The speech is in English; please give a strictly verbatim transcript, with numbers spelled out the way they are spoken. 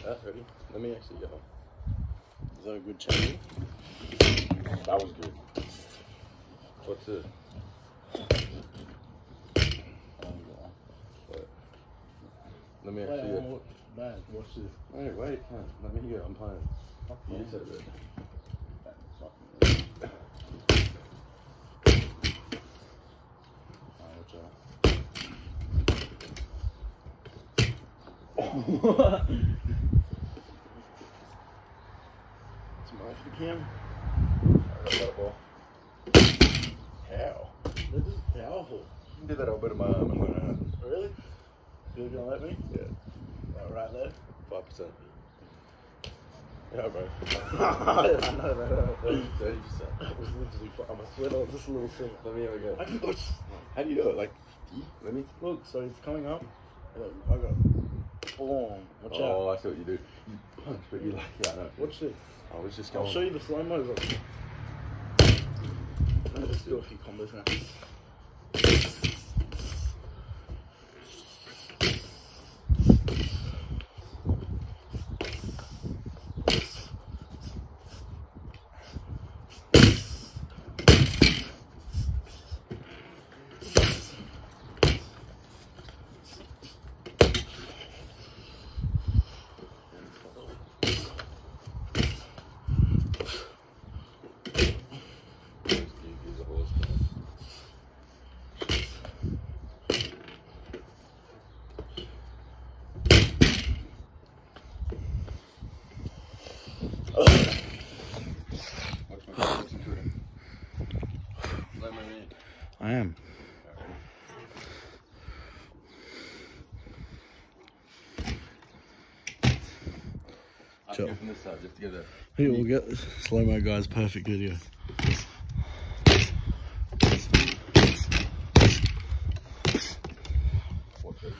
that ready? Let me actually go. Is that a good channel? That was good. What's it? What? Let me actually Wait, go. bad. Watch this. Wait, wait, man. Let me go. I'm playing. You said it. What? Smile for the camera. I got that ball. How? This is powerful. You did that a bit of my arm and went out. Really? You gonna let me? Yeah. Oh, right there? Five percent. Yeah, bro. I know that. Thirty percent. That was literally fun. I'm a sweat on this little thing. Let me have a go. I can go. How do you do it? Like, let me. Look, so it's coming up. Look, I got. Boom. Watch Oh, out. I see what you do. You punch, but you like, yeah, I know. Watch this. I was just going. I'll show you the slow mo. Let's do a few combos now. I am. I'll go from this side just to get it. Here, we'll get slow mo guys. Perfect video.